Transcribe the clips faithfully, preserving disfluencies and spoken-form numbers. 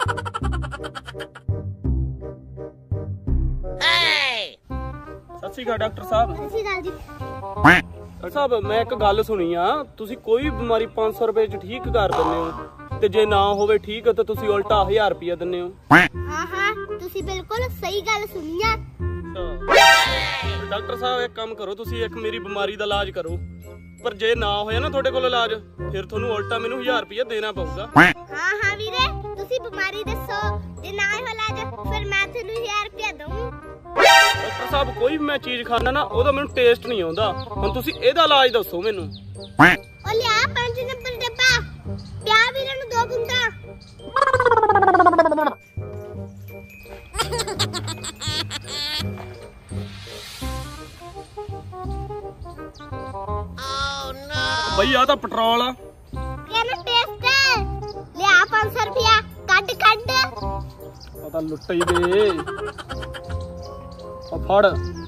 सत श्री अकाल डॉक्टर साहब। सत श्री अकाल जी। डॉक्टर साहब मैं एक गल सुनी आ, तुसी कोई बीमारी पांच सौ रुपए च ठीक कर दिंदे हो ते जे ना होवे ठीक ते तुसी उल्टा हजार रुपया दिंदे हो। हाँ हाँ तुसी बिल्कुल सही गल सुनी आ। डॉक्टर साहब एक काम करो, तुसी एक मेरी बीमारी दा इलाज करो, पर जे ना होया ना थोड़े कोल इलाज फिर थोनू उल्टा मैनू हजार रुपया देना पऊगा। हाँ हाँ वीरे तुसी बीमारी दसो, जे ना हो इलाज फिर मैं थोनू हजार रुपया दूं। डॉक्टर साहब कोई भी मैं चीज खाना ना ओदा मैनू टेस्ट नहीं आउंदा, हुण तुसी एदा इलाज दसो मैनू। ओ लिया पांच नंबर डब्बा पिया वीरे नू दो गुंदा। भई आ तां पेट्रोल आ। केना टेस्ट लिया पांच सौ रुपया कट कट। आ तां लुट ही दे। आ फड़।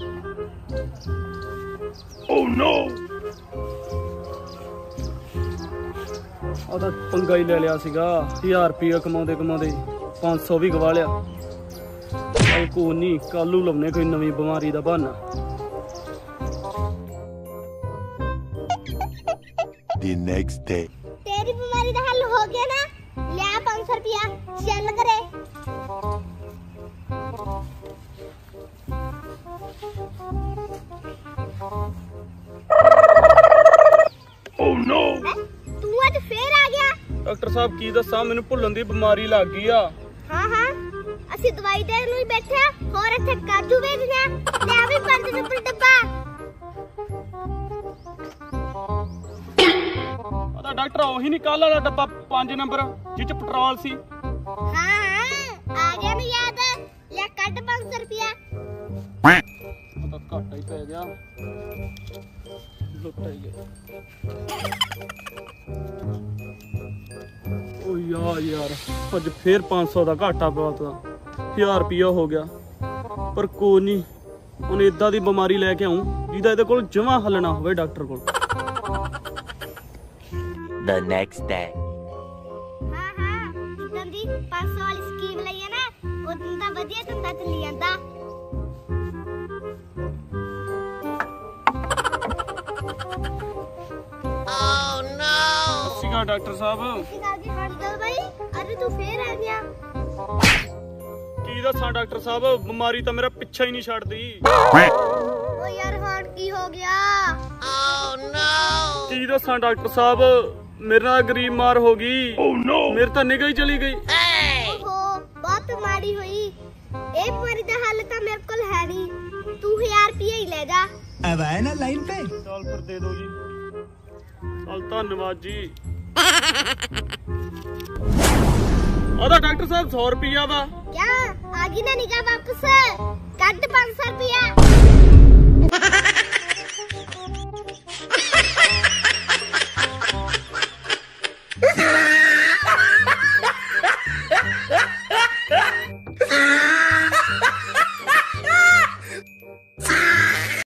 ओह नो आ तां पंगा ही ले लिया सीगा, हजार रुपया कमाउंदे कमाउंदे पांच सौ भी गवा लिया। आ कोई नहीं, कल नूं लाउने कोई नवीं बीमारी दा बहाना। The next day. तेरी बीमारी का हल हो गया ना, लिया पांच सौ रुपया चल करे। Oh no! तू आज फिर आ गया। डॉक्टर साहब की दसा मैनू भुल्लन दी बीमारी लग गई आ। हाँ हाँ असि दवाई देन नूं ही बैठे होर इत्थे काजू वेचने, लिया भी पांच नंबर डब्बा। डॉक्टर ओही नहीं कल वाला डब्बा पांच नंबर जिच पेट्रोल सी। हाँ आ गया ना याद, लिया कट पांच सौ रुपया। तो घाटा ही पै गया, लुट ही गया। ओ यार यार अज फिर पांच सौ का घाटा पिया, तो हजार रुपया हो गया। पर कोई नहीं, हुण इदां दी बीमारी लैके आऊं जिहदा इहदे कोल जमां हल ना होवे डॉक्टर कोल। The next day. हाँ हाँ जिद्दां दी पांच सौ वाली स्कीम लई है ना, उदां दा वधिया धंधा चली जांदा। Oh no! सीगा डॉक्टर साहब। सीगा जी हंडल भाई, अरे तू फिर आ गया। की दसां डॉक्टर साहब, बीमारी तो मेरा पीछा ही नहीं छड्डदी। ओ यार हार्ट की हो गया? Oh no! की दसां डॉक्टर साहब, मेरे नाल गरीब मार हो गई। oh, no. मेरे तो निगाह ही चली गई। ओहो बहुत माड़ी हुई। ए बीमारी दा हल तो मेरे कोल है नहीं, तू हजार रुपया ही ले जा। अब आए ना लाइन पे। चल फिर दे दो जी। चल धन्यवाद जी। आधा डॉक्टर साहब सौ रुपया वा। क्या आगी ना निगाह वापस कट पांच सौ रुपया।